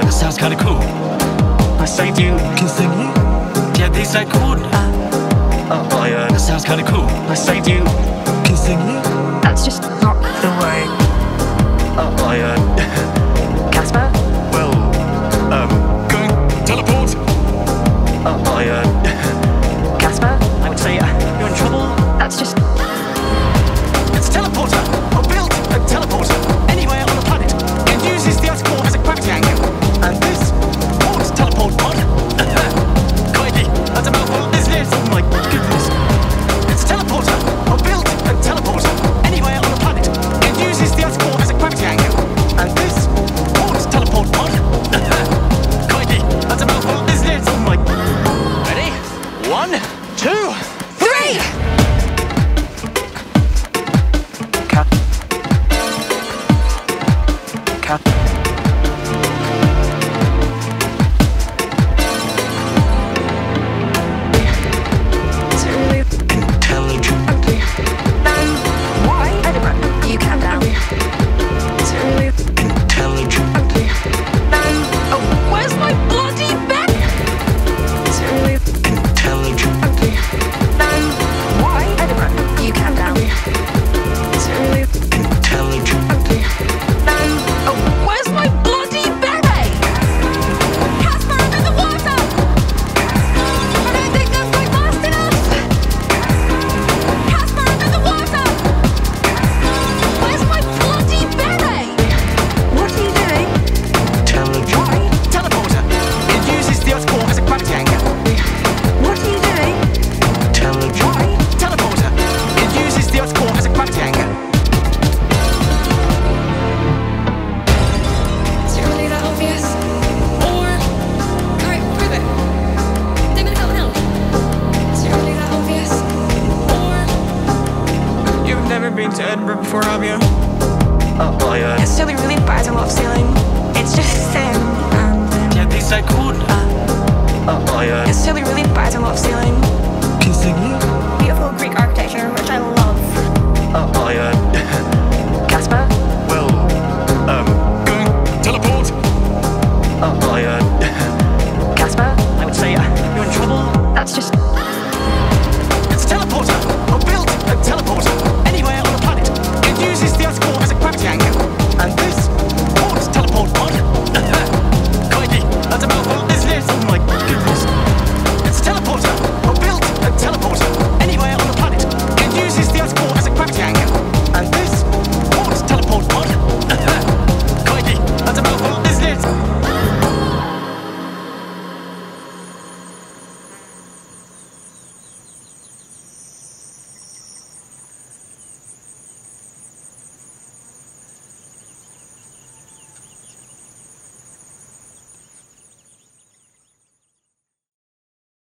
that sounds kinda cool. I saved you. Kissing you? Yeah, these so cool. That sounds kinda cool. I saved you. Kissing you? That's just not the way. Caspah? Well, going teleport. Caspah? I would say you're in trouble. That's just... It's a teleporter. I built a teleporter anywhere on the planet. It uses the Earth's core as a gravity anchor. And this port's teleport pod. Crikey, that's a mouthful, isn't it? Oh my goodness. It's a teleporter. I built a teleporter anywhere on the planet. It uses the Earth's core as a gravity anchor. And this port's teleport pod. Crikey, that's a mouthful, isn't it? Oh my... Ready? 1, 2, 3! Cap. Is it really Intelligent. why? Edinburgh, you calm down. Is it really Intelligent. oh, where's my bloody bed? Is it really Intelligent. why? Edinburgh, you calm down. Is it really Intelligent. oh, where's my bloody bed? Casper, I'm in the water! I don't think that's quite fast enough! Casper, I'm in the water! Where's my bloody bed? What are you doing? Intelligent. Why? Teleporter. It uses the Earth's core as a gravity anchor. What are you doing? Intelligent. Why? Teleporter. It uses the Earth's core as a gravity anchor. Is it really that obvious? Or can I prove it? Dim it out. Is it really that obvious? Or You've never been to Edinburgh before, have you? It's really, really bad. I love sailing. It's just thin and Yeah, these so cool. it's really, really bad. I love sailing. Kissing you?